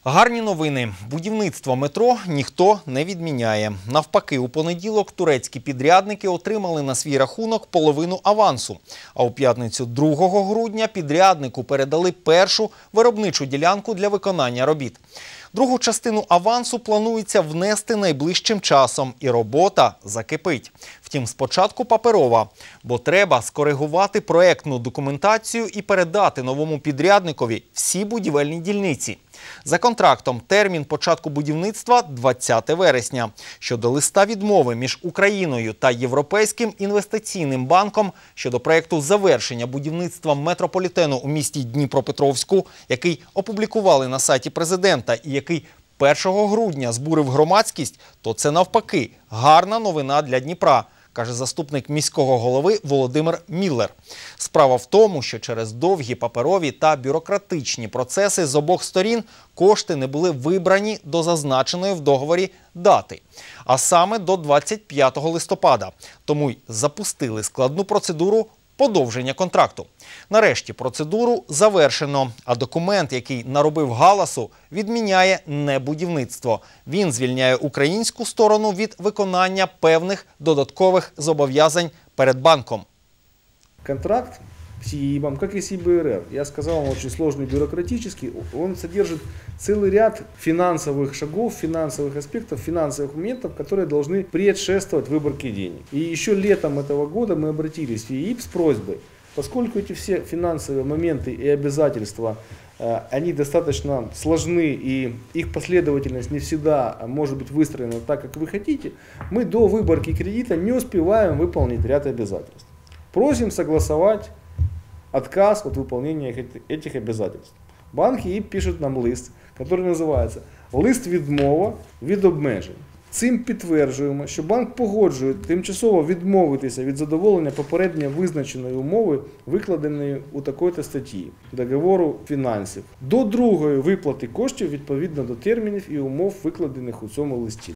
Гарні новини. Будівництво метро ніхто не відміняє. Навпаки, у понеділок турецькі підрядники отримали на свій рахунок половину авансу. А у п'ятницю 2 грудня підряднику передали першу виробничу ділянку для виконання робіт. Другу частину авансу планується внести найближчим часом, і робота закипить. Втім, спочатку паперова, бо треба скоригувати проектну документацію і передати новому підрядникові всі будівельні дільниці. За контрактом термін початку будівництва – 20 вересня. Щодо листа відмови між Україною та Європейським інвестиційним банком щодо проєкту завершення будівництва метрополітену у місті Дніпропетровську, який опублікували на сайті президента і який 1 грудня збурив громадськість, то це навпаки гарна новина для Дніпра, каже заступник міського голови Володимир Міллер. Справа в тому, що через довгі паперові та бюрократичні процеси з обох сторін кошти не були вибрані до зазначеної в договорі дати, а саме до 25 листопада. Тому й запустили складну процедуру подовження контракту. Нарешті процедуру завершено, а документ, який наробив галасу, відміняє не будівництво. Він звільняє українську сторону від виконання певних додаткових зобов'язань перед банком. Контракт с ЕИБом, как и с ЕБРР, я сказал, он очень сложный бюрократический, он содержит целый ряд финансовых шагов, финансовых аспектов, финансовых моментов, которые должны предшествовать выборке денег. И еще летом этого года мы обратились в ЕИБ с просьбой, поскольку эти все финансовые моменты и обязательства, они достаточно сложны и их последовательность не всегда может быть выстроена так, как вы хотите, мы до выборки кредита не успеваем выполнить ряд обязательств. Просим согласовать отказ от выполнения этих обязательств. Банк ЕИБ пишет нам лист, который називається «Лист відмова від обмежень». Цим підтверджуємо, що банк погоджує тимчасово відмовитися від задоволення попередньо визначеної умови, викладеної у такої-то статті договору фінансів, до другої виплати коштів відповідно до термінів і умов, викладених у цьому листі.